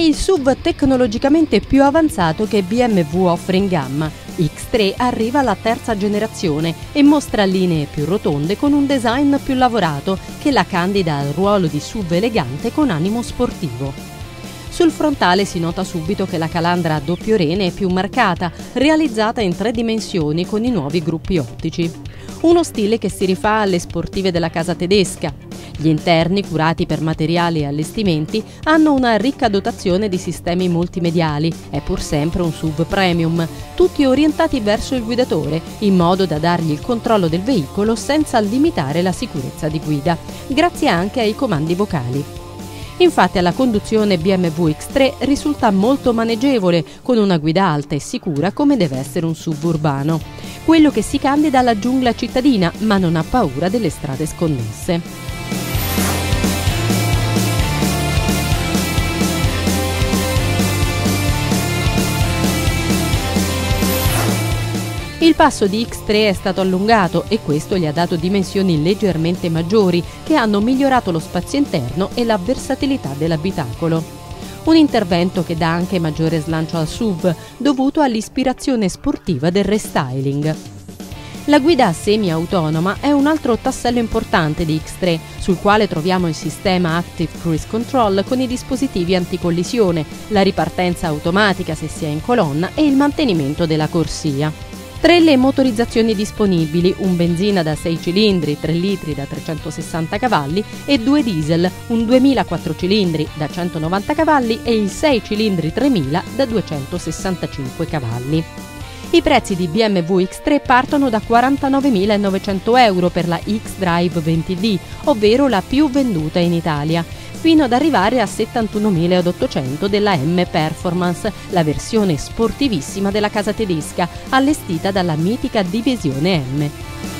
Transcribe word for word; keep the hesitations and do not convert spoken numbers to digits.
il S U V tecnologicamente più avanzato che B M W offre in gamma. X tre arriva alla terza generazione e mostra linee più rotonde con un design più lavorato che la candida al ruolo di S U V elegante con animo sportivo. Sul frontale si nota subito che la calandra a doppio rene è più marcata, realizzata in tre dimensioni con i nuovi gruppi ottici. Uno stile che si rifà alle sportive della casa tedesca. Gli interni, curati per materiali e allestimenti, hanno una ricca dotazione di sistemi multimediali, è pur sempre un S U V premium, tutti orientati verso il guidatore, in modo da dargli il controllo del veicolo senza limitare la sicurezza di guida, grazie anche ai comandi vocali. Infatti alla conduzione B M W X tre risulta molto maneggevole, con una guida alta e sicura come deve essere un S U V urbano. Quello che si candida alla giungla cittadina, ma non ha paura delle strade sconnesse. Il passo di X tre è stato allungato e questo gli ha dato dimensioni leggermente maggiori che hanno migliorato lo spazio interno e la versatilità dell'abitacolo. Un intervento che dà anche maggiore slancio al S U V, dovuto all'ispirazione sportiva del restyling. La guida semi-autonoma è un altro tassello importante di X tre, sul quale troviamo il sistema Active Cruise Control con i dispositivi anticollisione, la ripartenza automatica se si è in colonna e il mantenimento della corsia. Tre le motorizzazioni disponibili, un benzina da sei cilindri, tre litri da trecentosessanta cavalli e due diesel, un duemila quattro cilindri da centonovanta cavalli e il sei cilindri tremila da duecentosessantacinque cavalli. I prezzi di B M W X tre partono da quarantanovemilanovecento euro per la X-Drive venti D, ovvero la più venduta in Italia, fino ad arrivare a settantunomilaottocento della M Performance, la versione sportivissima della casa tedesca, allestita dalla mitica divisione M.